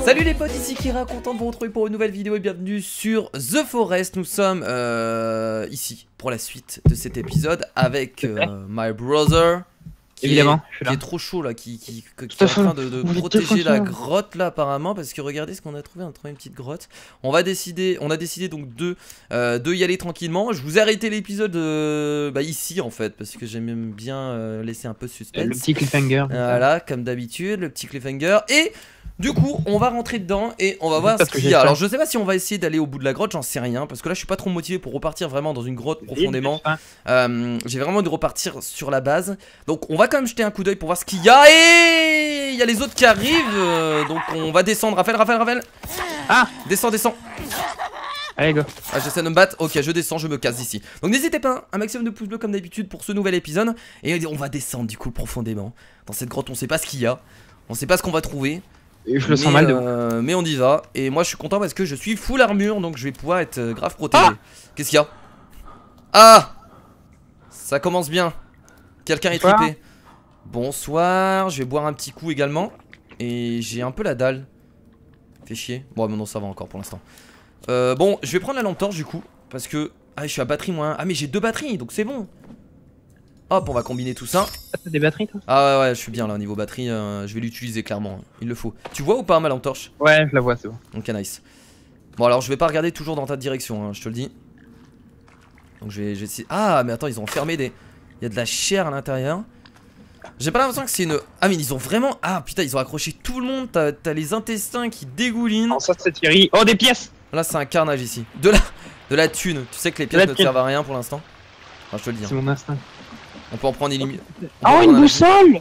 Salut les potes, ici Kira, content de vous retrouver pour une nouvelle vidéo et bienvenue sur The Forest. Nous sommes ici pour la suite de cet épisode avec my brother qui est trop chaud là, qui est en train de protéger la grotte là apparemment, parce que regardez ce qu'on a trouvé, on a trouvé une petite grotte. On a décidé donc de y aller tranquillement. Je vous ai arrêté l'épisode ici en fait, parce que j'aime bien laisser un peu de suspense. Le petit cliffhanger. Voilà, comme d'habitude, le petit cliffhanger. Et du coup, on va rentrer dedans et on va voir ce qu'il y a. Alors, je sais pas si on va essayer d'aller au bout de la grotte, j'en sais rien. Parce que là, je suis pas trop motivé pour repartir vraiment dans une grotte profondément. J'ai vraiment envie de repartir sur la base. Donc, on va quand même jeter un coup d'œil pour voir ce qu'il y a. Et il y a les autres qui arrivent. Donc, on va descendre. Raphaël. Ah, descends. Allez, go. Ah, j'essaie de me battre. Ok, je descends, je me casse d'ici. Donc, n'hésitez pas, un maximum de pouces bleus comme d'habitude pour ce nouvel épisode. Et on va descendre du coup profondément. Dans cette grotte, on sait pas ce qu'il y a. On sait pas ce qu'on va trouver. Et je le sens mal de mais on y va. Et moi je suis content parce que je suis full armure, donc je vais pouvoir être grave protégé. Qu'est-ce qu'il y a? Ah, ça commence bien. Quelqu'un est trippé. Bonsoir, je vais boire un petit coup également. Et j'ai un peu la dalle. Fait chier. Bon non, ça va encore pour l'instant. Bon, je vais prendre la lampe torche du coup, parce que je suis à batterie moi. Ah mais j'ai 2 batteries, donc c'est bon. Hop, on va combiner tout ça. T'as des batteries toi? Ah ouais, je suis bien là au niveau batterie, je vais l'utiliser clairement, il le faut. Tu vois ou pas ma lampe torche? Ouais, je la vois, c'est bon. Ok, nice. Bon alors je vais pas regarder toujours dans ta direction, hein, je te le dis. Donc je vais essayer... Ah mais attends, ils ont enfermé des... Il y a de la chair à l'intérieur. J'ai pas l'impression que c'est une... Ah mais ils ont vraiment... Ah putain, ils ont accroché tout le monde, t'as les intestins qui dégoulinent. Oh, ça c'est Thierry. Oh, des pièces. Là c'est un carnage ici. De la thune. Tu sais que les pièces ne servent à rien pour l'instant. Enfin je te le dis. C'est mon instinct. On peut en prendre une... Oh, une boussole.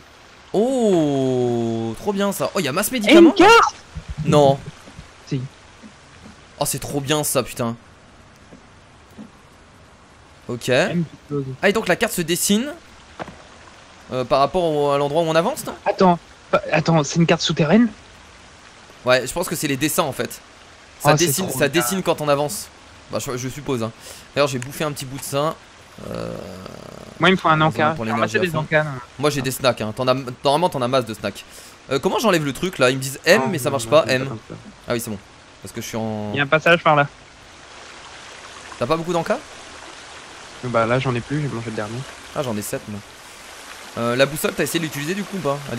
Oh, trop bien ça. Oh, il y a masse médicaments. Une carte. Non. Si. Oh, c'est trop bien ça, putain. Ok. Ah, et donc la carte se dessine par rapport à l'endroit où on avance, non? Attends, c'est une carte souterraine? Ouais, je pense que c'est les dessins en fait. Ça dessine quand on avance. Bah, je suppose. Hein. D'ailleurs, j'ai bouffé un petit bout de ça. Moi il me faut un encas. Moi j'ai des snacks hein. Normalement t'en as masse de snacks. Comment j'enlève le truc là? Ils me disent M mais ça marche pas. M. Ah oui c'est bon. Parce que je suis en... Il y a un passage par là. T'as pas beaucoup d'encas? Bah là j'en ai plus, j'ai mangé le dernier. Ah j'en ai 7 moi. La boussole t'as essayé de l'utiliser du coup ou pas? Elle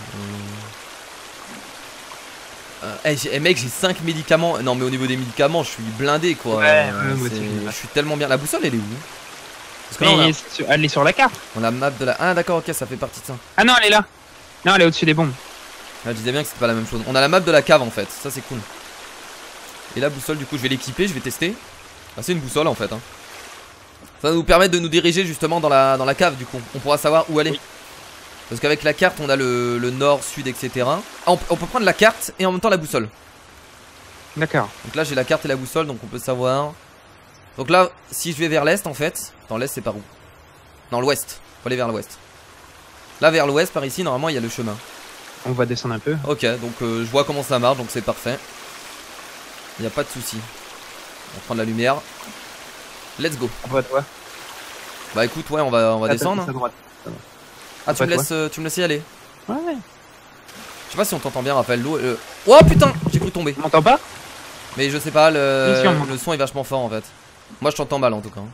est où? Mec j'ai 5 médicaments. Non mais au niveau des médicaments je suis blindé quoi. Ouais, je suis tellement bien. La boussole elle est où? Parce que elle est sur la carte. On a map de la... Ah d'accord, ok, ça fait partie de ça. Ah non, elle est là. Non, elle est au-dessus des bombes. Ah, je disais bien que c'était pas la même chose. On a la map de la cave en fait, ça c'est cool. Et la boussole du coup je vais l'équiper, je vais tester. Ah c'est une boussole en fait hein. Ça va nous permettre de nous diriger justement dans la cave du coup. On pourra savoir où aller. Oui. Parce qu'avec la carte on a le nord, sud, etc. Ah, on peut prendre la carte et en même temps la boussole. D'accord. Donc là j'ai la carte et la boussole, donc on peut savoir. Donc là, si je vais vers l'est en fait. Attends, l'est c'est par où? Non, l'ouest. Faut aller vers l'ouest. Là, vers l'ouest, par ici, normalement, il y a le chemin. On va descendre un peu. Ok, donc je vois comment ça marche, donc c'est parfait. Il n'y a pas de souci. On va prendre la lumière. Let's go. On va toi. Bah écoute, ouais, on va descendre. À droite. Ah, tu me laisses y aller? Ouais. Je sais pas si on t'entend bien, Raphaël. Oh putain, j'ai cru tomber. On m'entend pas? Mais je sais pas, le son est vachement fort en fait. Moi je t'entends mal en tout cas.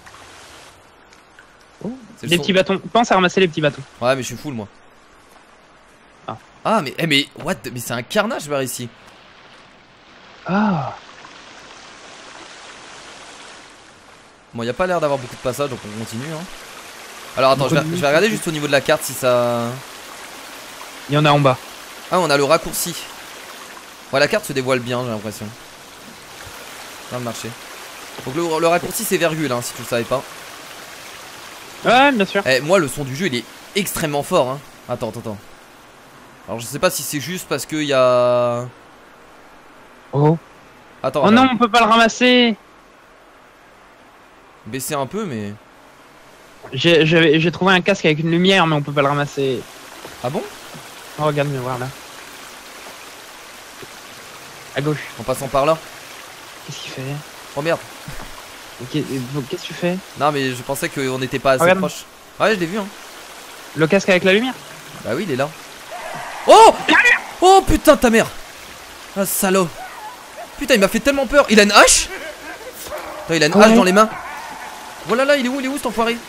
Oh. Les petits bâtons, pense à ramasser les petits bâtons. Ouais mais je suis full moi. Ah mais what? Mais c'est un carnage vers ici. Ah. Bon y a pas l'air d'avoir beaucoup de passages donc on continue hein. Alors attends, je vais regarder juste au niveau de la carte si ça... Il y en a en bas. Ah on a le raccourci. Ouais la carte se dévoile bien j'ai l'impression. Dans le marché. Donc le raccourci c'est virgule hein, si tu le savais pas. Ouais bien sûr. Moi le son du jeu il est extrêmement fort hein. Attends. Alors je sais pas si c'est juste parce qu'il y a... Oh. Attends. Oh non on peut pas le ramasser. Baisser un peu mais... J'ai trouvé un casque avec une lumière mais on peut pas le ramasser. Ah bon? Oh, regarde le voir là. À gauche. En passant par là. Qu'est-ce qu'il fait? Oh merde. Qu'est-ce que tu fais? Non mais je pensais qu'on n'était pas assez proche. Ouais je l'ai vu hein. Le casque avec la lumière? Bah oui il est là. Oh! Oh putain ta mère! Ah salaud. Putain il m'a fait tellement peur. Il a une hache. Attends, il a une hache dans les mains. Voilà là, il est où cet enfoiré?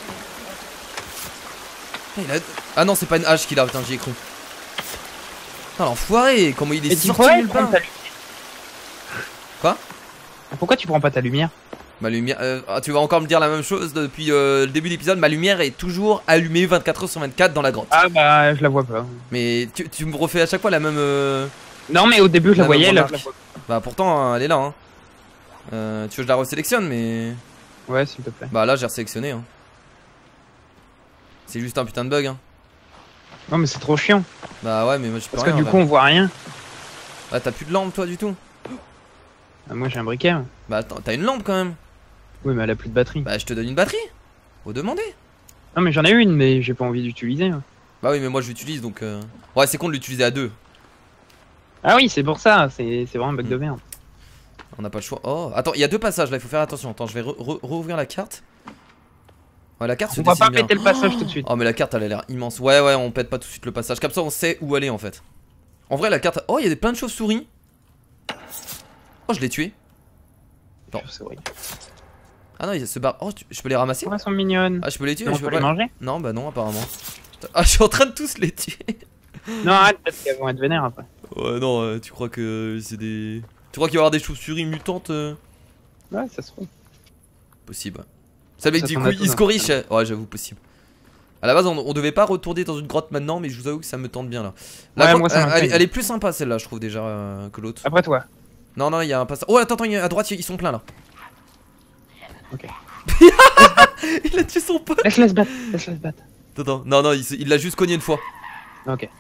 Ah non c'est pas une hache qu'il a, putain j'y ai cru. Putain l'enfoiré, comment il est sorti nulle part. Quoi? Pourquoi tu prends pas ta lumière? Ma lumière, tu vas encore me dire la même chose depuis le début de l'épisode. Ma lumière est toujours allumée 24h/24 dans la grotte. Ah bah je la vois pas. Mais tu me refais à chaque fois la même... Non mais au début je la voyais, là je la vois pas. Bah pourtant elle est là hein. Tu veux que je la resélectionne mais... Ouais s'il te plaît. Bah là j'ai resélectionné hein. C'est juste un putain de bug hein. Non mais c'est trop chiant. Bah ouais mais moi je peux Parce rien. Parce que du coup on voit rien. Bah t'as plus de lampe toi du tout? Ah, moi j'ai un briquet. Hein. Bah attends, t'as une lampe quand même. Oui mais elle a plus de batterie. Bah je te donne une batterie. Faut demander. Non mais j'en ai une mais j'ai pas envie d'utiliser. Hein. Bah oui mais moi je l'utilise donc ouais c'est con de l'utiliser à deux. Ah oui c'est pour ça, c'est vraiment un bug de merde. On n'a pas le choix. Oh attends il y a deux passages là, il faut faire attention. Attends je vais rouvrir la carte. Ouais la carte se dessine bien. On va pas péter le passage tout de suite. Oh mais la carte elle a l'air immense. Ouais on pète pas tout de suite le passage. Comme ça on sait où aller en fait. En vrai la carte... Oh il y a plein de chauves-souris. Oh je l'ai tué. Non. Ah non, il se barre. Oh, je peux les ramasser? Elles sont mignonnes. Ah, je peux les tuer, je peux les manger? Non, bah non, apparemment. Ah, je suis en train de tous les tuer. Non, arrête, parce qu'elles vont être vénères après. Ouais, non, tu crois que c'est des. Tu crois qu'il va y avoir des chauves-souris mutantes? Ouais, ça se trouve. Possible. Ça mec, du coup, il se corrige. Ouais, j'avoue, possible. À la base, on devait pas retourner dans une grotte maintenant, mais je vous avoue que ça me tente bien là. Ouais, moi, ça elle est plus sympa celle-là, je trouve déjà que l'autre. Après toi. Non, non, il y a un passage. Oh, attends, à droite, ils sont pleins là. Ok. Il a tué son pote. Laisse-le se battre, laisse-le se battre. Attends, non, il l'a juste cogné une fois. Ok.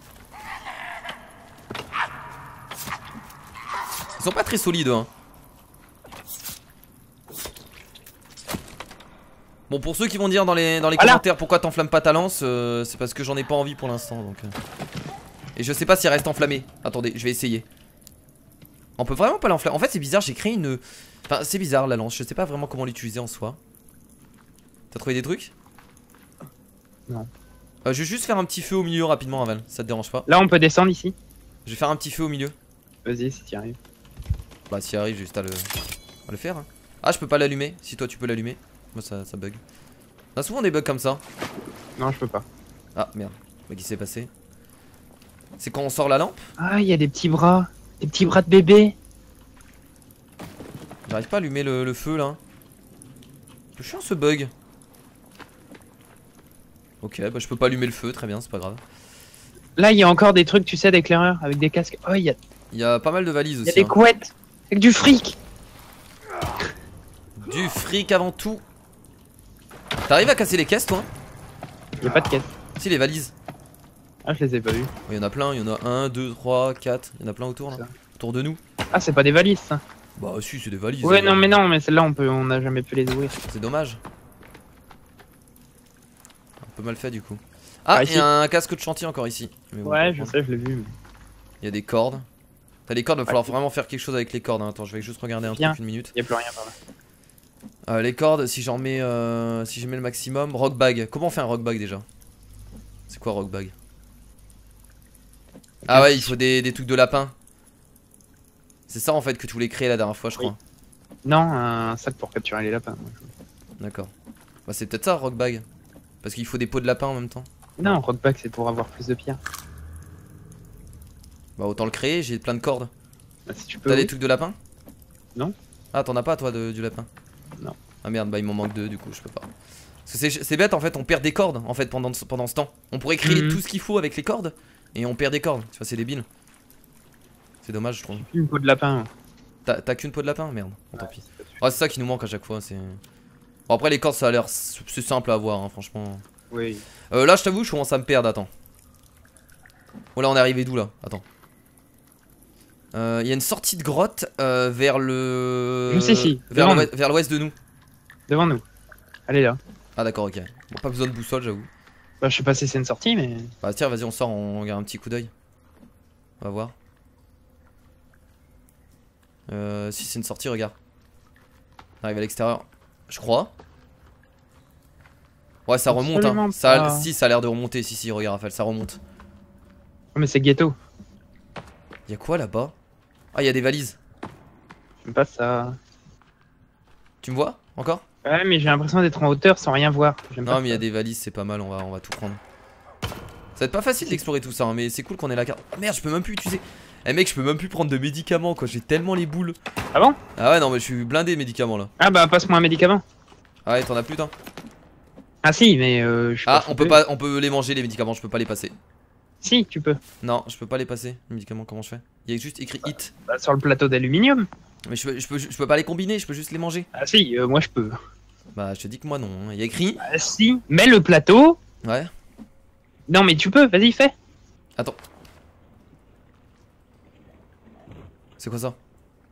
Ils sont pas très solides, hein. Bon, pour ceux qui vont dire dans les commentaires pourquoi t'enflammes pas ta lance, c'est parce que j'en ai pas envie pour l'instant. Donc. Et je sais pas si elle reste enflammée. Attendez, je vais essayer. On peut vraiment pas l'enflammer. En fait, c'est bizarre, j'ai créé une. Enfin, c'est bizarre la lance, je sais pas vraiment comment l'utiliser en soi. T'as trouvé des trucs? Non. Je vais juste faire un petit feu au milieu rapidement, Aval, ça te dérange pas? Là, on peut descendre ici. Je vais faire un petit feu au milieu. Vas-y, si t'y arrives. Bah, si y arrive, juste à le faire. Hein. Ah, je peux pas l'allumer, si toi tu peux l'allumer. Moi, ça bug. On a souvent des bugs comme ça. Non, je peux pas. Ah, merde. Qu'est-ce qui s'est passé? C'est quand on sort la lampe? Ah, il y a des petits bras. Des petits bras de bébé. J'arrive pas à allumer le feu là. C'est chiant ce bug. Ok, bah je peux pas allumer le feu, très bien, c'est pas grave. Là, il y a encore des trucs, tu sais, d'éclaireurs avec des casques. Oh, il y a pas mal de valises aussi. Il y a des couettes avec du fric. Du fric avant tout. T'arrives à casser les caisses toi? Y a pas de caisse. Si, les valises. Ah, je les ai pas vues. Il y en a plein, il y en a 1, 2, 3, 4. Il y en a plein autour là. Autour de nous. Ah, c'est pas des valises ça. Bah, si, c'est des valises. Ouais, non, mais celles-là, on a jamais pu les ouvrir. C'est dommage. Un peu mal fait du coup. Ah, il y a un casque de chantier encore ici. Mais bon, ouais, je sais, je l'ai vu. Il y a des cordes. T'as les cordes, il va falloir vraiment faire quelque chose avec les cordes. Hein. Attends, je vais juste regarder un truc une minute. Il y a plus rien par là. Les cordes, si j'en mets, si je mets le maximum. Rock bag. Comment on fait un rock bag déjà? C'est quoi rock bag? Ah ouais, il faut des trucs de lapin. C'est ça en fait que tu voulais créer la dernière fois, je crois. Non, un sac pour capturer les lapins. D'accord. Bah c'est peut-être ça, rock bag. Parce qu'il faut des pots de lapin en même temps. Non, rock bag c'est pour avoir plus de pierres. Bah autant le créer, j'ai plein de cordes. Bah, si tu peux. T'as des trucs de lapin? Non. Ah t'en as pas toi du lapin? Non. Ah merde, bah il m'en manque 2 du coup, je peux pas. Parce que c'est bête en fait, on perd des cordes en fait pendant ce temps. On pourrait créer tout ce qu'il faut avec les cordes et on perd des cordes. Tu vois, c'est débile. C'est dommage, je trouve. Une peau de lapin. T'as qu'une peau de lapin? Merde, tant pis. Ah, c'est ça qui nous manque à chaque fois. Bon, après, les cordes, ça a l'air c'est simple à avoir, hein, franchement. Oui. Là, je t'avoue, je commence à me perdre. Attends. Oh là, on est arrivé d'où là? Attends. Il y a une sortie de grotte vers le. Je sais si. Vers l'ouest de nous. Devant nous. Allez là. Ah, d'accord, ok. Bon, pas besoin de boussole, j'avoue. Bah, je sais pas si c'est une sortie, mais. Bah, tiens, vas-y, on sort, on regarde un petit coup d'œil. On va voir. Si c'est une sortie, regarde. On arrive à l'extérieur, je crois. Ouais, ça remonte. Hein. Si, ça a l'air de remonter. Si, regarde, Raphaël, ça remonte. Oh, mais c'est ghetto. Y'a quoi là-bas? Ah, il y a des valises. J'aime pas ça. Tu me vois encore? Ouais, mais j'ai l'impression d'être en hauteur sans rien voir. Non, mais il y a des valises, c'est pas mal, on va tout prendre. Ça va être pas facile d'explorer tout ça, hein, mais c'est cool qu'on ait la carte. Oh merde, je peux même plus utiliser. Eh mec, je peux même plus prendre de médicaments quoi, j'ai tellement les boules. Ah bon? Ah ouais, non, mais je suis blindé médicaments là. Ah bah, passe-moi un médicament. Ah ouais, t'en as plus toi? Ah si, mais je Ah, on peut les manger les médicaments, je peux pas les passer. Si, tu peux. Non, je peux pas les passer, les médicaments, comment je fais? Il y a juste écrit hit. Bah, sur le plateau d'aluminium. Mais je peux pas les combiner, je peux juste les manger. Ah si, moi je peux. Bah, je te dis que moi non, hein. Il y a écrit. Ah si, mets le plateau. Ouais. Non mais tu peux, vas-y, fais. Attends. C'est quoi ça?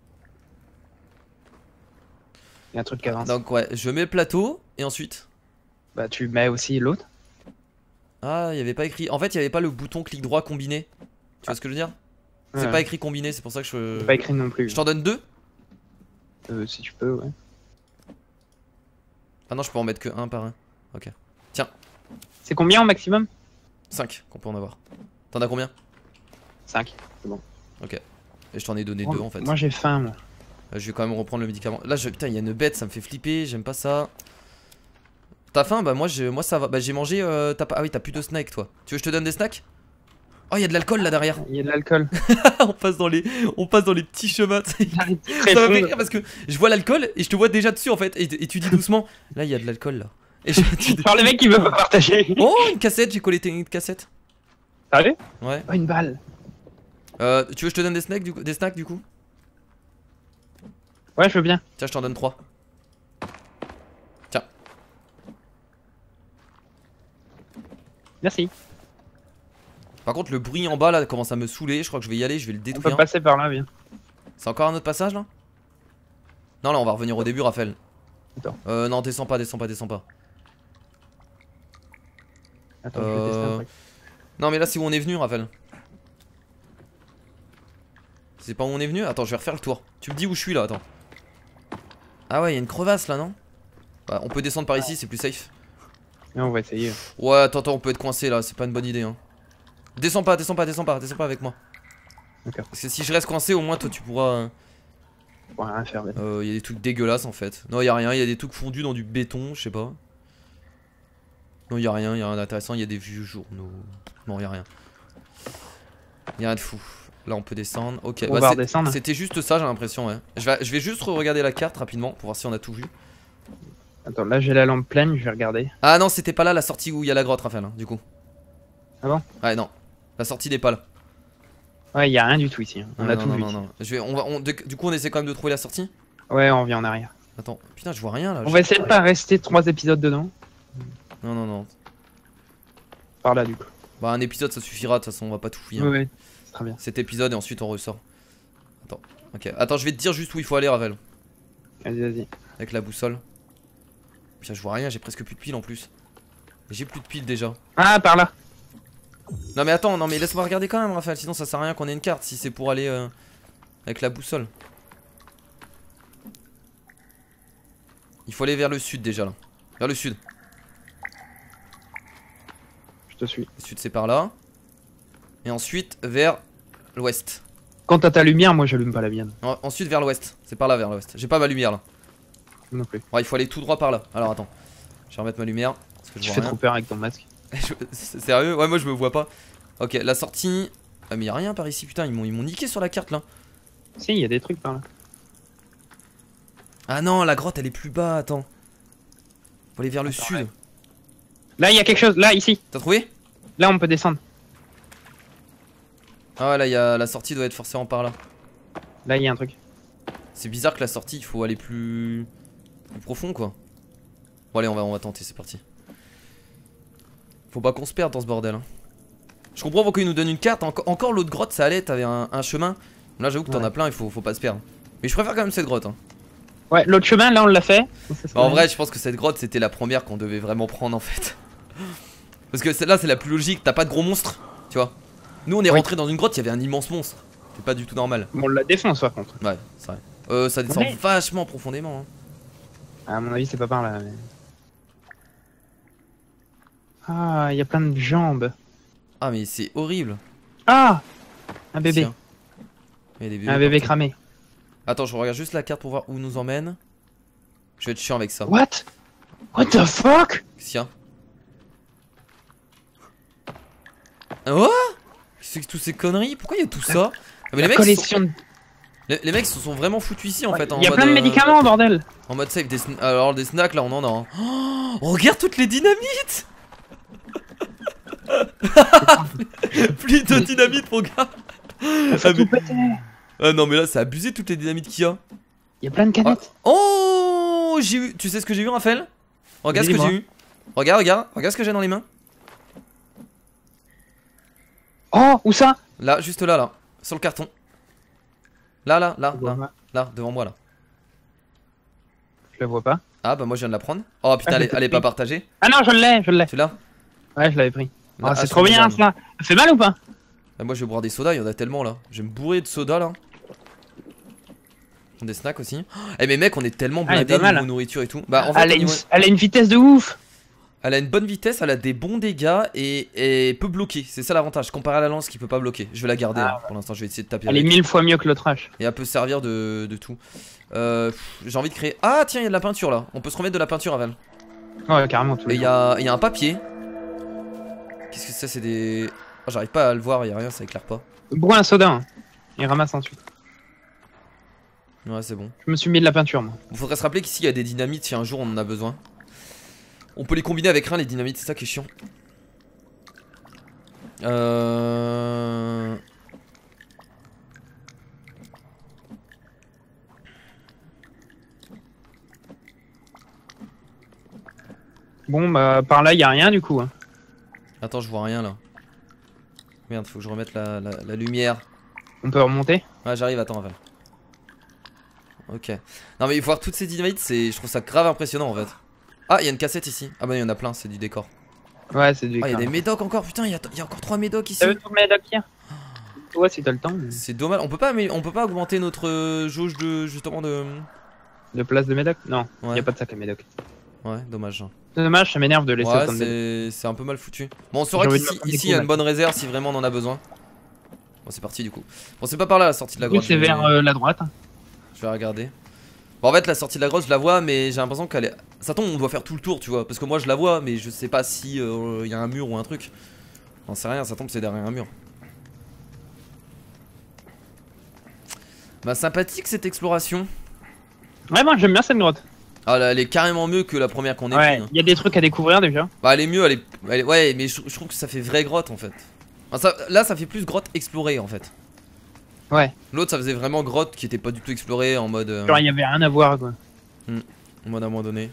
Il y a un truc qui avance. Donc ouais, je mets le plateau et ensuite. Bah tu mets aussi l'autre. Ah, il y avait pas écrit. En fait, il y avait pas le bouton clic droit combiné. Tu vois ce que je veux dire? C'est Ouais. pas écrit combiné, c'est pour ça que je. C'est pas écrit non plus. Je t'en donne 2? Si tu peux, ouais. Ah non, je peux en mettre que un par un. Ok. Tiens, C'est combien au maximum? 5 qu'on peut en avoir. T'en as combien? 5. C'est bon. Ok. Et je t'en ai donné 2 en fait. Moi j'ai faim, moi. Je vais quand même reprendre le médicament. Là, putain, il y a une bête, ça me fait flipper, j'aime pas ça. T'as faim? Bah, moi ça va. Bah, j'ai mangé. Ah oui, t'as plus de snacks toi. Tu veux que je te donne des snacks? Oh, il y a de l'alcool là derrière. Il y a de l'alcool. on passe dans les petits chemins. Ça Très m'a fait fond. rire parce que je vois l'alcool et je te vois déjà dessus en fait. Et tu dis doucement, là, il y a de l'alcool là. Et Par le mec qui veut pas partager. Oh, une cassette, j'ai collecté une cassette. Sérieux? Ouais. Oh, une balle. Tu veux que je te donne des snacks du coup? Ouais, je veux bien. Tiens, je t'en donne 3. Tiens. Merci. Par contre, le bruit en bas là commence à me saouler. Je crois que je vais y aller, je vais le On peut détruire. passer par là, bien. C'est encore un autre passage là? Non, là on va revenir au début, Raphaël. Attends. Non, descends pas. Attends, je vais tester un truc. Non, mais là c'est où on est venu, Raphaël. C'est pas où on est venu? Attends, je vais refaire le tour. Tu me dis où je suis là, attends. Ah ouais, il y a une crevasse là, non? Bah, on peut descendre par ici, c'est plus safe. Et on va essayer. Ouais, attends, on peut être coincé là, c'est pas une bonne idée hein. Descends pas avec moi. D'accord. Parce que si je reste coincé, au moins toi tu pourras. On va rien faire. Il y a des trucs dégueulasses en fait. Non, y a rien, il y a des trucs fondus dans du béton, je sais pas. Non, y a rien d'intéressant, il y a des vieux journaux. Non, y a rien. Y a rien de fou. Là, on peut descendre. Ok, On va redescendre. c'était juste ça, j'ai l'impression, ouais. Je vais juste regarder la carte rapidement pour voir si on a tout vu. Attends, là j'ai la lampe pleine, je vais regarder. Ah non, c'était pas là la sortie où il y a la grotte, Raphaël, hein, du coup. Ah bon? Ouais, non. La sortie n'est pas là. Ouais, y a rien du tout ici. On a non, tout vu. non. Du coup, on essaie quand même de trouver la sortie. Ouais, on revient en arrière. Attends, putain, je vois rien là. On va essayer de pas rester 3 épisodes dedans. Non. Par là, du coup. Bah, un épisode ça suffira, de toute façon, on va pas tout fouiller. Ouais, c'est très bien. Cet épisode et ensuite on ressort. Attends, ok. Attends, je vais te dire juste où il faut aller, Ravel. Vas-y. Avec la boussole. Putain, je vois rien, j'ai presque plus de piles en plus. J'ai plus de piles déjà. Ah, par là. Non mais attends, non mais laisse-moi regarder quand même, Raphaël, sinon ça sert à rien qu'on ait une carte si c'est pour aller avec la boussole. Il faut aller vers le sud déjà là. Vers le sud. Je te suis. Le sud c'est par là. Et ensuite vers l'ouest. Quand t'as ta lumière, moi j'allume pas la mienne. Ensuite vers l'ouest. C'est par là vers l'ouest. J'ai pas ma lumière là. Non plus. Ouais, il faut aller tout droit par là. Alors attends. Je vais remettre ma lumière. Parce que je Tu vois fais rien. trop peur avec ton masque. Sérieux? Ouais, moi je me vois pas. Ok, la sortie. Ah, mais y'a rien par ici, putain. Ils m'ont niqué sur la carte là. Si, il y a des trucs par là. Ah non, la grotte elle est plus bas. Attends. Faut aller vers le sud. Ouais. Là, il y a quelque chose. Là, ici. T'as trouvé? Là, on peut descendre. Ah ouais, là, la sortie doit être forcément par là. Là, il y a un truc. C'est bizarre que la sortie, il faut aller plus profond quoi. Bon, allez, on va tenter, c'est parti. Faut pas qu'on se perde dans ce bordel. Hein. Je comprends pourquoi ils nous donnent une carte. Encore l'autre grotte, ça allait, t'avais un chemin. Là, j'avoue que t'en as plein, il faut pas se perdre. Mais je préfère quand même cette grotte. Hein. Ouais, l'autre chemin, là, on l'a fait. Bah, en vrai, je pense que cette grotte, c'était la première qu'on devait vraiment prendre en fait. Parce que celle-là, c'est la plus logique. T'as pas de gros monstres, tu vois. Nous, on est rentré dans une grotte, il y avait un immense monstre. C'est pas du tout normal. Bon, on la défonce par contre. Ouais, c'est vrai. Ça descend vachement profondément. Hein. À mon avis, c'est pas par là. Mais... Ah, il y a plein de jambes. Ah, mais c'est horrible. Ah, un bébé. Tiens. Il y a des bébés Un bébé partout. cramé. Attends, je regarde juste la carte pour voir où nous emmène. Je vais être chiant avec ça. What? What the fuck? Qu'est-ce qu'il y a? Oh? Qu'est-ce que c'est que toutes ces conneries? Pourquoi il y a tout ça? Ah, mais La les mecs, collection de... les mecs se sont vraiment foutus ici en fait. Il y a plein de médicaments, bordel. En mode safe, alors des snacks là on en a. Hein. Oh, regarde toutes les dynamites. Plus de dynamite mon gars. Ça tout péter. Ah non mais là c'est abusé toutes les dynamites qu'il y a. Il y a plein de canettes. Oh j'ai eu. Tu sais ce que j'ai vu Raphaël? Regarde ce que j'ai eu. Regarde ce que j'ai dans les mains. Oh, où ça? Là, juste là, sur le carton. Là, devant moi là. Je la vois pas. Ah bah moi je viens de la prendre. Oh putain, elle est pas partagée. Ah non, je l'ai. Tu l'as? Ouais, je l'avais pris. Là, Oh, c'est trop bien ça. Ça fait mal ou pas? Bah, moi je vais boire des sodas, il y en a tellement là. Je vais me bourrer de sodas là. Des snacks aussi. Eh mais mec, on est tellement blindés niveau nourriture et tout. Bah en fait, elle a une vitesse de ouf. Elle a une bonne vitesse, elle a des bons dégâts et peut bloquer. C'est ça l'avantage, comparé à la lance qui peut pas bloquer. Je vais la garder hein. Pour l'instant, je vais essayer de taper. Elle est 1000 fois mieux que l'autre H. Et elle peut servir de tout. J'ai envie de créer. Ah tiens, il y a de la peinture là. On peut se remettre de la peinture Aval. Ouais, carrément. Et il y a un papier. Qu'est-ce que c'est des. Oh, j'arrive pas à le voir, il y a rien, ça éclaire pas. Bois un soda. Hein. Il ramasse ensuite. Ouais, c'est bon. Je me suis mis de la peinture moi. Il faudrait se rappeler qu'ici il y a des dynamites si un jour on en a besoin. On peut les combiner avec rien les dynamites, c'est ça qui est chiant. Bon bah par là il y a rien du coup. Hein. Attends, je vois rien là. Merde, faut que je remette la lumière. On peut remonter? Ouais, j'arrive, attends, Aval. Ok. Non mais il faut voir toutes ces dynamites, je trouve ça grave impressionnant en fait. Ah, il y a une cassette ici. Ah bah il y en a plein, c'est du décor. Ouais, c'est du décor. Ah, il y a des médocs encore, putain, il y a encore 3 médocs ici. T'as vu tout le médoc hier? Ouais, si t'as le temps. Mais... C'est dommage, on peut pas augmenter notre jauge de justement de place de médoc? Non, ouais. Y a pas de sac à médoc. Ouais, dommage. C'est dommage, ça m'énerve de laisser autant de médoc. C'est un peu mal foutu. Bon, on saura qu'ici il y a une bonne réserve si vraiment on en a besoin. Bon, c'est parti du coup. Bon, c'est pas par là la sortie de la grotte. C'est vers la droite. Je vais regarder. Bon, en fait, la sortie de la grotte, je la vois, mais j'ai l'impression qu'elle est. Ça tombe, on doit faire tout le tour, tu vois. Parce que moi, je la vois, mais je sais pas si y a un mur ou un truc. J'en sais rien, ça tombe, c'est derrière un mur. Bah, sympathique cette exploration. Ouais, moi j'aime bien cette grotte. Ah, là, elle est carrément mieux que la première qu'on ait pris. Ouais, il y a des trucs à découvrir déjà. Bah, elle est mieux, elle est... Ouais, mais je trouve que ça fait vraie grotte en fait. Enfin, là, ça fait plus grotte explorée en fait. Ouais. L'autre, ça faisait vraiment grotte qui était pas du tout explorée en mode. Genre, il y avait rien à voir quoi. En mode abandonné.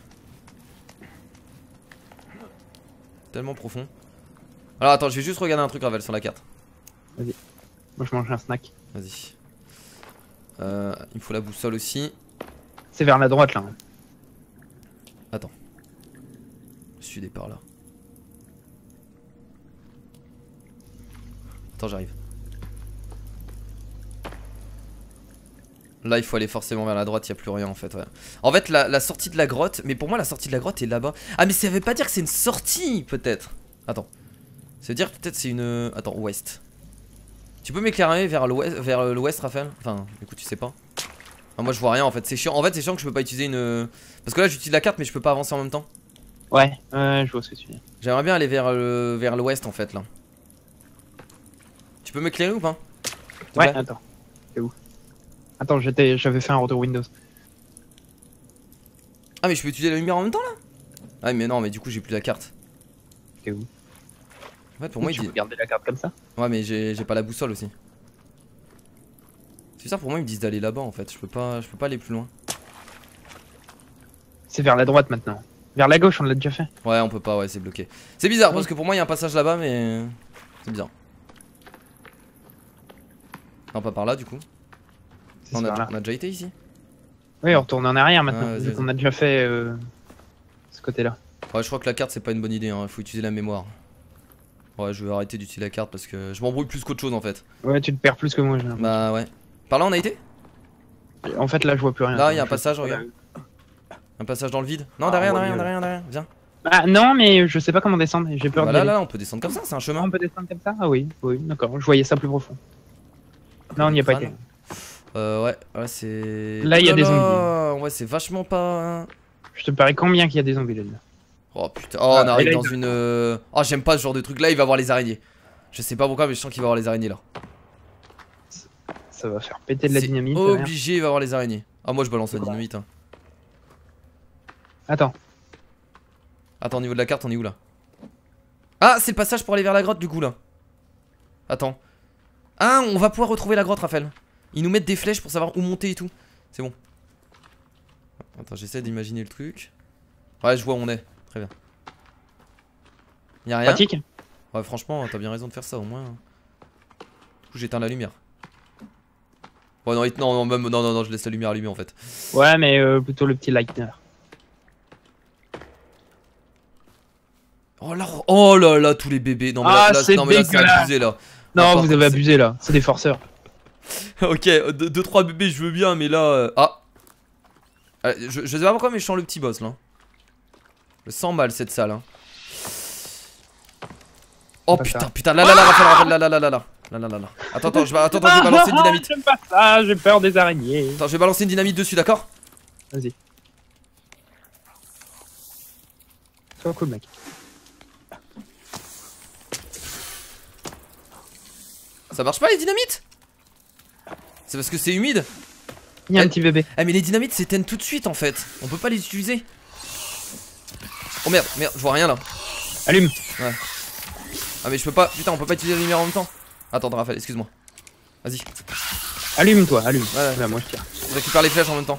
Tellement profond. Alors, attends, je vais juste regarder un truc, Ravel, sur la carte. Vas-y. Moi, je mange un snack. Vas-y. Il me faut la boussole aussi. C'est vers la droite là. Attends. Je suis des par là. Attends, j'arrive. Là, il faut aller forcément vers la droite, il n'y a plus rien en fait. Ouais. En fait, la sortie de la grotte, mais pour moi, la sortie de la grotte est là-bas. Ah, mais ça veut pas dire que c'est une sortie, peut-être. Attends. Ça veut dire peut-être c'est une. Attends, ouest. Tu peux m'éclairer vers l'ouest, Raphaël? Enfin, du coup, tu sais pas. Ah, moi, je vois rien en fait. C'est chiant. En fait, c'est chiant que je peux pas utiliser une. Parce que là, j'utilise la carte, mais je peux pas avancer en même temps. Ouais, je vois ce que tu dis. J'aimerais bien aller vers l'ouest en fait là. Tu peux m'éclairer ou pas? Ouais, attends. C'est où? Attends, j'avais fait un retour Windows. Ah, mais je peux utiliser la lumière en même temps là? Ah, mais non, mais du coup, j'ai plus la carte. C'est où? En fait, pour moi, tu peux garder la carte comme ça? Ouais, mais j'ai pas la boussole aussi. C'est ça, pour moi, ils me disent d'aller là-bas en fait. Je peux pas aller plus loin. C'est vers la droite maintenant. Vers la gauche, on l'a déjà fait. Ouais, on peut pas, ouais, c'est bloqué. C'est bizarre parce que pour moi, il y a un passage là-bas, mais c'est bizarre. Non, pas par là du coup. On a déjà été ici? Oui, on retourne en arrière maintenant. Vu qu'on a déjà fait ce côté-là. Ouais, je crois que la carte c'est pas une bonne idée, hein. Faut utiliser la mémoire. Ouais, je vais arrêter d'utiliser la carte parce que je m'embrouille plus qu'autre chose en fait. Ouais, tu te perds plus que moi. Bah ouais. Par là on a été? En fait, là je vois plus rien. Là, il y a un passage, regarde. Un passage dans le vide. Non, derrière, viens. Ah non, mais je sais pas comment descendre. J'ai peur de. Là, on peut descendre comme ça, c'est un chemin. On peut descendre comme ça? Ah oui, d'accord. Je voyais ça plus profond. Non, on n'y a pas été. Ouais, c'est... Là, il y a des zombies. Ouais, c'est vachement pas... Je te parie combien qu'il y a des zombies là-dedans. Oh putain, oh, on arrive dans une... Oh, j'aime pas ce genre de truc. Là, il va avoir les araignées. Je sais pas pourquoi, mais je sens qu'il va avoir les araignées là. Ça va faire péter de la dynamite. Obligé, il va avoir les araignées. Ah, moi, je balance la dynamite. Hein. Attends, au niveau de la carte, on est où là? Ah, c'est le passage pour aller vers la grotte du coup là. Attends. Ah, on va pouvoir retrouver la grotte, Raphaël. Ils nous mettent des flèches pour savoir où monter et tout. C'est bon. Attends, j'essaie d'imaginer le truc. Ouais, je vois où on est. Très bien. Y'a rien. pratique. Ouais, franchement, t'as bien raison de faire ça au moins. Du coup, j'éteins la lumière. Ouais, non, je laisse la lumière allumée en fait. Ouais, mais plutôt le petit lighter. Oh là là, tous les bébés. Non, mais là, c'est abusé là. Non, vous avez abusé là. C'est des forceurs. Ok, 2-3 bébés, je veux bien, mais là. Ah. Je sais pas pourquoi, mais je sens le petit boss là. Je sens mal cette salle. Hein. Oh putain, là, Raphaël, là. Attends, je vais balancer une dynamite. J'aime pas ça, j'ai peur des araignées. Attends, je vais balancer une dynamite dessus, d'accord? Vas-y. Sois cool, mec. Ça marche pas les dynamites? C'est parce que c'est humide? Il y a un petit bébé. Ah, mais les dynamites s'éteignent tout de suite en fait. On peut pas les utiliser. Oh merde, je vois rien là. Allume. Ouais. Ah, mais je peux pas. Putain, on peut pas utiliser la lumière en même temps. Attends, Raphaël, excuse-moi. Vas-y. Allume-toi, allume. Ouais. Là, moi je tire. On récupère les flèches en même temps.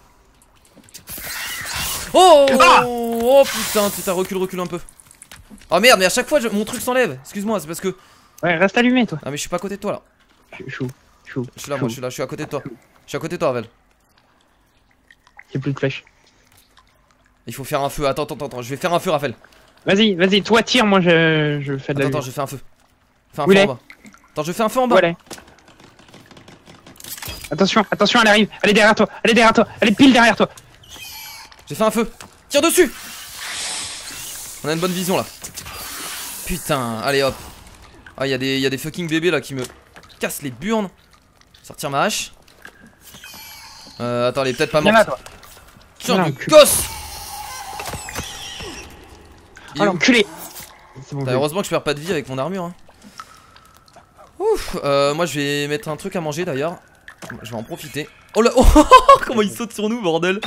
Oh putain, recule un peu. Oh merde, mais à chaque fois mon truc s'enlève. Excuse-moi, c'est parce que... Ouais, reste allumé toi. Ah mais je suis pas à côté de toi là. Chou. Je suis là, je suis à côté de toi. Je suis à côté de toi, Ravel. J'ai plus de flèches. Il faut faire un feu. Attends, je vais faire un feu, Raphaël. Vas-y, toi tire, moi je fais de la... Attends, je fais un feu. Fais un feu en bas. Attends, je fais un feu en bas. Ouais. Attention, elle arrive. Elle est derrière toi. Elle est pile derrière toi. J'ai fait un feu. Tire dessus. On a une bonne vision là. Putain, allez hop. Ah, il y a des fucking bébés là qui me cassent les burnes. Sortir ma hache. Attends, elle est peut-être pas morte. Viens là, toi. Tiens, du gosse. Oh l'enculé. Bon, heureusement que je perds pas de vie avec mon armure. Hein. Ouf. Moi je vais mettre un truc à manger d'ailleurs. Je vais en profiter. Oh là. Oh, comment il saute sur nous, bordel.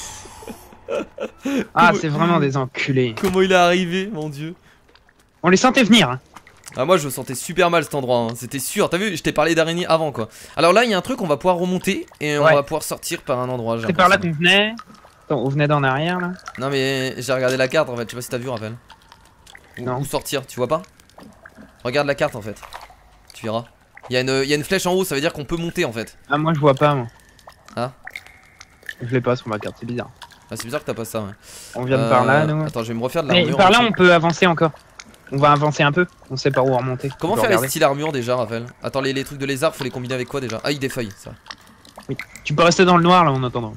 Ah, c'est vraiment des enculés. Comment il est arrivé, mon dieu. On les sentait venir. Hein. Ah, moi je me sentais super mal cet endroit, hein. C'était sûr. T'as vu, je t'ai parlé d'araignée avant quoi. Alors là, il y a un truc, on va pouvoir remonter et on va pouvoir sortir par un endroit. C'est par là qu'on venait. Attends, on venait d'en arrière là. Non, mais j'ai regardé la carte en fait. Je sais pas si t'as vu, Raphaël. Où sortir, tu vois pas? Regarde la carte en fait. Tu verras. Il y a une flèche en haut, ça veut dire qu'on peut monter en fait. Ah, moi je vois pas, moi. Ah? Je l'ai pas sur ma carte, c'est bizarre. Ah, c'est bizarre que t'as pas ça, ouais. On vient de par là, nous. Attends, je vais me refaire de l'armure. Mais par là, on peut avancer encore. On va avancer un peu. On sait par où remonter. Comment faire les styles armure déjà, Raphaël? Attends, les trucs de lézard, faut les combiner avec quoi déjà? Ah, il des feuilles, ça. Oui. Tu peux rester dans le noir là en attendant.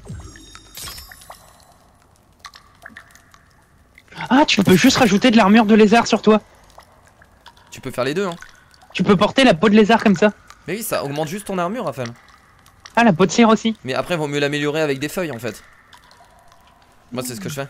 Ah, tu peux juste rajouter de l'armure de lézard sur toi. Tu peux faire les deux, hein. Tu peux porter la peau de lézard comme ça. Mais oui, ça augmente juste ton armure, Raphaël. Ah, la peau de cire aussi. Mais après, vaut mieux l'améliorer avec des feuilles en fait. Moi, c'est ce que je fais.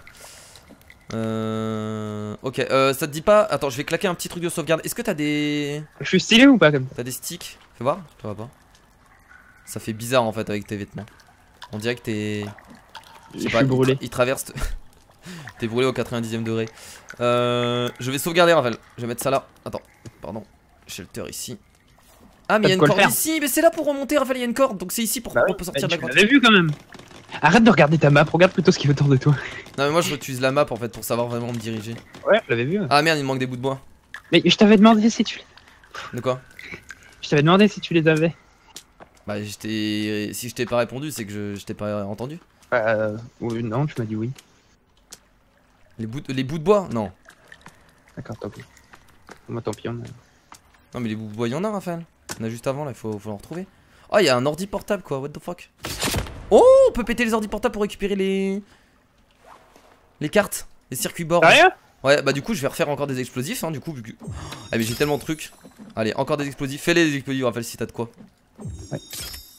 Ok, ça te dit pas. Attends, je vais claquer un petit truc de sauvegarde. Est-ce que t'as des. Je suis stylé ou pas comme ça? T'as des sticks? Fais voir, tu vois pas. Ça fait bizarre en fait avec tes vêtements. On dirait que t'es. Je suis brûlé. Il traverse. T'es brûlé au 90e degré. Je vais sauvegarder, Raphaël. Je vais mettre ça là. Attends, pardon. Shelter ici. Ah, mais il y a une corde ici. Mais c'est là pour remonter, Raphaël. Il y a une corde. Donc c'est ici pour qu'on peut sortir de la grotte. Tu l'avais vu quand même. Arrête de regarder ta map. Regarde plutôt ce qui est autour de toi. Non, mais moi je utilise la map en fait pour savoir vraiment me diriger. Ouais, je l'avais vu. Ah merde, il me manque des bouts de bois. Mais je t'avais demandé si tu. De quoi? Je t'avais demandé si tu les avais. Bah, si je t'ai pas répondu, c'est que je t'ai pas entendu. Non, tu m'as dit oui. Les bouts de bois? Non. D'accord, tant pis. Moi, tant pis, on a... Non, mais les bouts de bois, il y en a, Raphaël. On a juste avant, là, il faut en retrouver. Oh, il y a un ordi portable, quoi, what the fuck. Oh, on peut péter les ordi portables pour récupérer les cartes, les circuits board. Sérieux? Ouais, bah, du coup, je vais refaire encore des explosifs, hein, du coup. Ah, mais j'ai tellement de trucs. Allez, encore des explosifs. Fais-les des explosifs, Raphaël, si t'as de quoi. Ouais.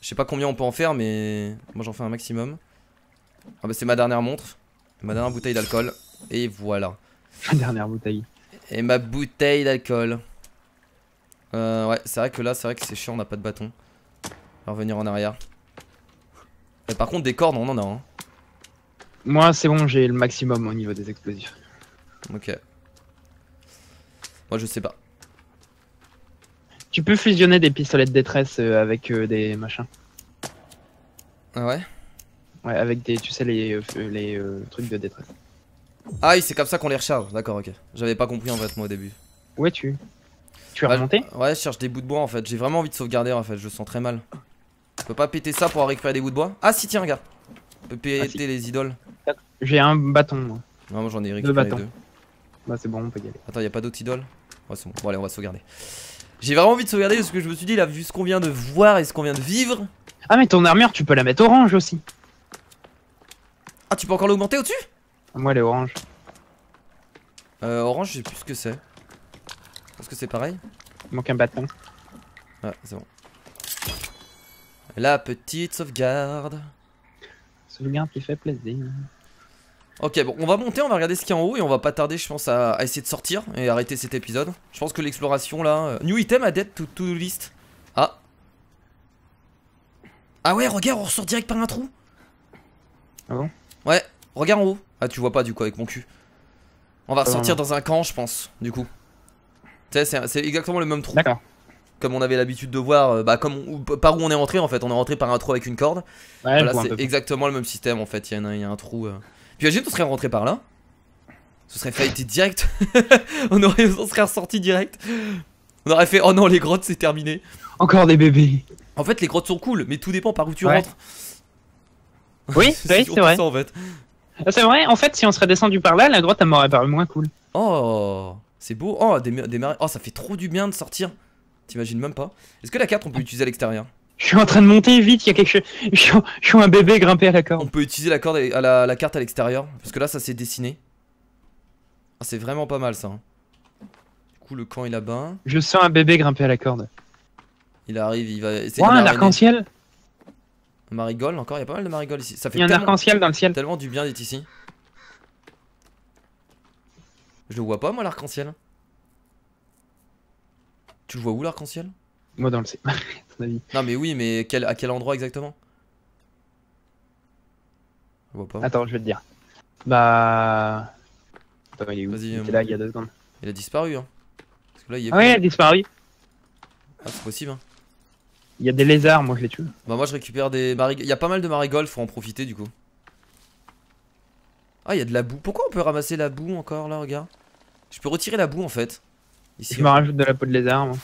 Je sais pas combien on peut en faire, mais moi j'en fais un maximum. Ah bah c'est ma dernière montre, ma dernière bouteille d'alcool. Et voilà. Ma dernière bouteille. Et ma bouteille d'alcool. Ouais, c'est vrai que là, c'est vrai que c'est chiant, on n'a pas de bâton. On va revenir en arrière. Et par contre, des cordes, on en a. Hein. Moi, c'est bon, j'ai le maximum au niveau des explosifs. Ok. Moi, je sais pas. Tu peux fusionner des pistolets de détresse avec des machins. Ah ouais? Ouais, avec des, tu sais, les trucs de détresse. Ah oui, c'est comme ça qu'on les recharge. D'accord, ok. J'avais pas compris en fait, moi au début. Où es-tu? Tu es remonté? Ouais, je cherche des bouts de bois en fait. J'ai vraiment envie de sauvegarder en fait. Je sens très mal. Je peux pas péter ça pour récupérer des bouts de bois? Ah si, tiens, regarde. On peut péter si. les idoles. J'ai un bâton, moi. Non, moi j'en ai récupéré deux. Bah, c'est bon, on peut y aller. Attends, y'a pas d'autres idoles? Ouais, c'est bon. Bon, allez, on va sauvegarder. J'ai vraiment envie de sauvegarder parce que je me suis dit, là, vu ce qu'on vient de voir et ce qu'on vient de vivre. Ah, mais ton armure, tu peux la mettre orange aussi. Ah, tu peux encore l'augmenter au-dessus? Moi, elle est orange. Orange, je sais plus ce que c'est. Je pense que c'est pareil. Il manque un bâton. Ah, c'est bon. La petite sauvegarde. Sauvegarde qui fait plaisir. Ok, bon, on va monter, on va regarder ce qu'il y a en haut et on va pas tarder, je pense, à essayer de sortir et arrêter cet épisode. Je pense que l'exploration là. New item à dead to list. Ah. Ah ouais, regarde, on ressort direct par un trou. Ah bon? Ouais, regarde en haut. Ah, tu vois pas du coup avec mon cul. On va ressortir dans un camp, je pense, du coup. Tu sais, c'est exactement le même trou. D'accord. Comme on avait l'habitude de voir, bah, par où on est rentré en fait. On est rentré par un trou avec une corde. Ouais, voilà, c'est exactement le même système en fait. Il y a un trou. Puis imagine, on serait rentré par là. Ce serait fait direct. on serait ressorti direct. On aurait fait, oh non, les grottes c'est terminé. Encore des bébés. En fait, les grottes sont cool, mais tout dépend par où tu rentres. Oui, c'est vrai. Ça, en fait. C'est vrai, en fait, si on serait descendu par là, la grotte elle m'aurait paru moins cool. Oh, c'est beau. Oh, oh, ça fait trop du bien de sortir. T'imagines même pas. Est-ce que la carte on peut l'utiliser à l'extérieur? Je suis en train de monter vite, il y a quelque chose. Je suis un bébé grimpé à la corde. On peut utiliser la corde la carte à l'extérieur. Parce que là, ça s'est dessiné. Ah, c'est vraiment pas mal ça. Hein. Du coup, le camp est là-bas. Je sens un bébé grimpé à la corde. Il arrive, il va essayer de un arc-en-ciel. Un marigold encore, il y a pas mal de marigold ici. Ça fait il y a un arc-en-ciel dans le ciel. Tellement du bien d'être ici. Je le vois pas moi l'arc-en-ciel. Tu le vois où l'arc-en-ciel? Moi dans le ciel. Non mais oui, mais à quel endroit exactement? Je vois pas. Attends, je vais te dire. Bah... Attends, il est où? Vas-y, il était là il y a 2 secondes. Il a disparu hein. Parce que là, il est ouais, il a disparu. Ah c'est possible hein. Il y a des lézards, moi je les tue. Bah moi je récupère des marigolds. Il y a pas mal de marigolds, faut en profiter du coup. Ah il y a de la boue. Pourquoi on peut ramasser la boue encore là, regarde? Je peux retirer la boue en fait. Ici, je me rajoute de la peau de lézard moi.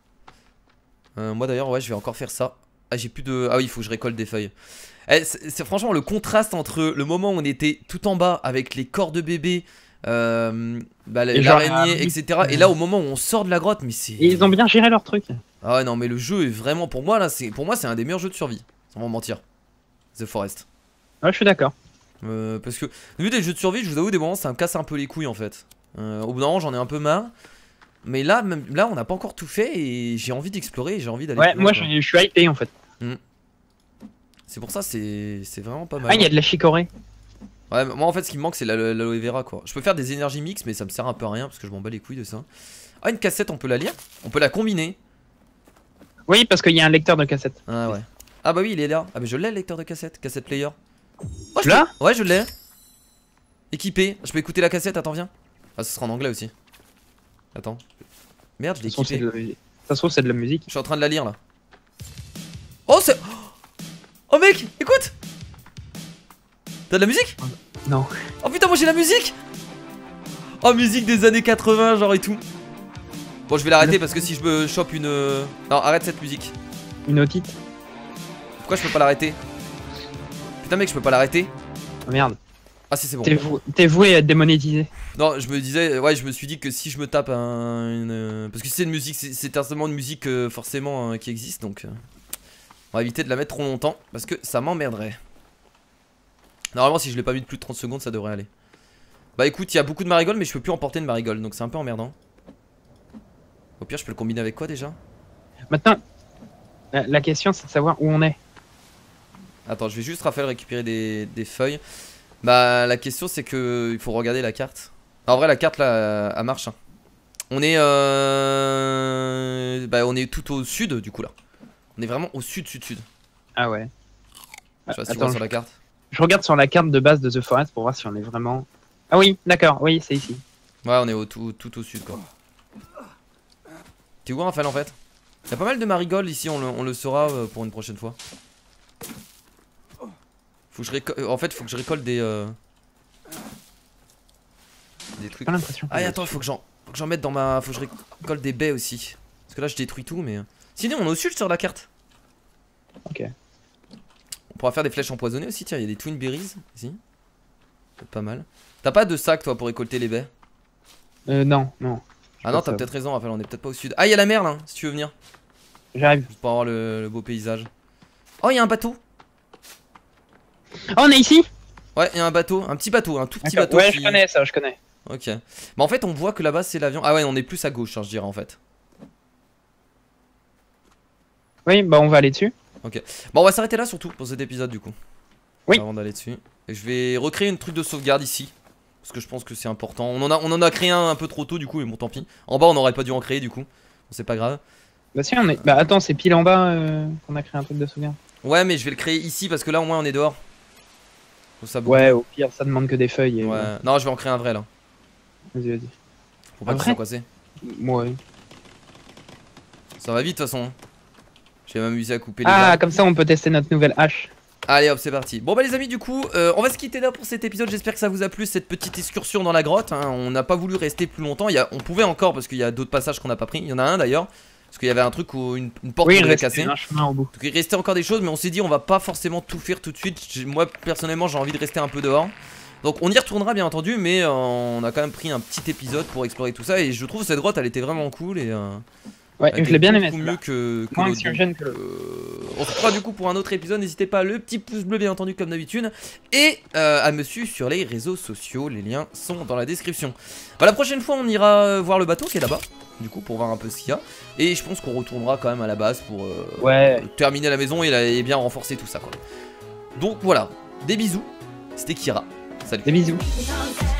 Moi d'ailleurs ouais je vais encore faire ça. Ah j'ai plus de... Ah oui il faut que je récolte des feuilles. C'est franchement le contraste entre le moment où on était tout en bas avec les corps de bébé, bah, l'araignée etc. Et là au moment où on sort de la grotte, mais c'est... Ils ont bien géré leur truc. Ah ouais non mais le jeu est vraiment pour moi là, c'est un des meilleurs jeux de survie. Sans mentir. The Forest. Ouais je suis d'accord. Parce que vu des jeux de survie, je vous avoue des moments ça me casse un peu les couilles en fait. Au bout d'un moment j'en ai un peu marre. Mais là, là on n'a pas encore tout fait et j'ai envie d'explorer, j'ai envie d'aller. Ouais, moi je suis hypé en fait. C'est pour ça, c'est vraiment pas mal. Ah, il y a de la chicorée. Ouais, moi en fait ce qui me manque c'est l'aloe vera quoi. Je peux faire des énergies mix mais ça me sert un peu à rien parce que je m'en bats les couilles de ça. Ah, une cassette on peut la lire? On peut la combiner? Oui, parce qu'il y a un lecteur de cassette. Ah ouais. Ah bah oui, il est là. Ah mais je l'ai le lecteur de cassette, cassette player. Oh, là? Ouais, je l'ai. Équipé. Je peux écouter la cassette, attends, viens. Ah, ce sera en anglais aussi. Attends. Merde, je l'ai équipé. Ça se trouve, c'est de la musique. Je suis en train de la lire là. Oh, c'est. Oh, mec, écoute! T'as de la musique? Non. Oh putain, moi j'ai la musique! Oh, musique des années 80, genre et tout. Bon, je vais l'arrêter parce que si je me chope une. Non, arrête cette musique. Une otite. Pourquoi je peux pas l'arrêter? Putain, mec, je peux pas l'arrêter. Oh merde. Ah, si, c'est bon. T'es voué à être démonétisé. Non, je me disais, ouais, je me suis dit que si je me tape parce que c'est une musique, c'est instrument de musique forcément qui existe, donc on va éviter de la mettre trop longtemps parce que ça m'emmerderait. Normalement, si je l'ai pas mis de plus de 30 secondes, ça devrait aller. Bah écoute, il y a beaucoup de marigold, mais je peux plus emporter de marigold, donc c'est un peu emmerdant. Au pire, je peux le combiner avec quoi déjà? Maintenant. La question, c'est de savoir où on est. Attends, je vais juste, Raphaël, récupérer des feuilles. Bah, la question, c'est que il faut regarder la carte. En vrai, la carte, là, elle marche. Hein. On est on est tout au sud, du coup, là. On est vraiment au sud. Ah ouais. Je sais pas si tu vois sur la carte. Je regarde sur la carte de base de The Forest pour voir si on est vraiment... Ah oui, d'accord, oui, c'est ici. Ouais, on est tout au sud, quoi. T'es où, Raphaël, en fait? Il y a pas mal de marigoldes ici, on le saura pour une prochaine fois. Faut que je en fait, faut que je récolte des trucs. J'ai l'impression. Ah, et attends, faut que j'en mette dans ma... Faut que je récolte des baies aussi. Parce que là, je détruis tout, mais... Sinon, on est au sud sur la carte. Ok. On pourra faire des flèches empoisonnées aussi, tiens, il y a des twin berries ici. C'est pas mal. T'as pas de sac, toi, pour récolter les baies? Non. Ah non, t'as peut-être raison, Raphaël, on est peut-être pas au sud. Ah, il y a la mer, là, si tu veux venir. J'arrive. Juste pour avoir le beau paysage. Oh, il y a un bateau. Oh, on est ici? Ouais, il y a un bateau, un petit bateau, un tout petit bateau. Ouais, je connais ça, je connais. Ok. Bah en fait, on voit que là-bas, c'est l'avion. Ah ouais, on est plus à gauche, hein, je dirais, en fait. Oui, bah on va aller dessus. Ok. Bon, on va s'arrêter là, surtout, pour cet épisode, du coup. Oui. Avant d'aller dessus. Et je vais recréer une truc de sauvegarde ici. Parce que je pense que c'est important. On en a créé un peu trop tôt, du coup, mais bon, tant pis. En bas, on aurait pas dû en créer, du coup. Bon, c'est pas grave. Bah si, on est... Bah attends, c'est pile en bas qu'on a créé un truc de sauvegarde. Ouais, mais je vais le créer ici, parce que là, au moins, on est dehors. Ça ouais, au pire, ça demande que des feuilles. Et ouais. Non, je vais en créer un vrai, là. Vas-y. Faut pas que ça soit coincé. Ouais. Ça va vite, de toute façon. Je vais m'amuser à couper les arbres. Comme ça, on peut tester notre nouvelle hache. Allez hop, c'est parti. Bon bah les amis, du coup on va se quitter là pour cet épisode. J'espère que ça vous a plu, cette petite excursion dans la grotte, hein. On n'a pas voulu rester plus longtemps. On pouvait encore, parce qu'il y a d'autres passages qu'on n'a pas pris. Il y en a un d'ailleurs, parce qu'il y avait un truc où une porte qu'on devait casser. Un chemin au bout. Donc il restait encore des choses, mais on s'est dit on va pas forcément tout faire tout de suite. Moi personnellement j'ai envie de rester un peu dehors. Donc on y retournera bien entendu, mais on a quand même pris un petit épisode pour explorer tout ça. Et je trouve cette grotte elle était vraiment cool. Et ouais, je l'ai bien aimé. Mieux que l'autre. On se retrouve du coup pour un autre épisode. N'hésitez pas, le petit pouce bleu bien entendu comme d'habitude. Et à me suivre sur les réseaux sociaux. Les liens sont dans la description. Bah, la prochaine fois on ira voir le bateau qui est là-bas. Du coup pour voir un peu ce qu'il y a. Et je pense qu'on retournera quand même à la base pour terminer la maison et bien renforcer tout ça quoi. Donc voilà, des bisous. C'était Kira. Salut. Des bisous.